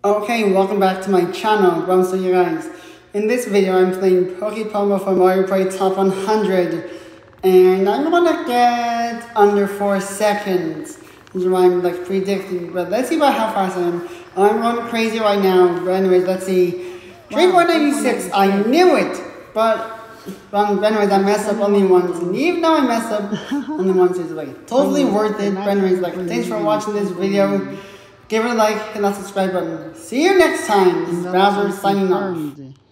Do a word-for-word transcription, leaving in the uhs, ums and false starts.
Okay, welcome back to my channel. Well, so you guys, in this video I'm playing Pokey Pummel for Mario Party Top one hundred, and I'm gonna get under four seconds. That's what I'm like predicting, but let's see about how fast I am. I'm going crazy right now, but anyways, let's see. three point nine six, I knew it, but, but anyways, I messed up only once, and even though I messed up only once, it's like totally worth it. But anyways, like, thanks for watching this video. Give it a like and that subscribe button. See you next time. This is Bowser signing off.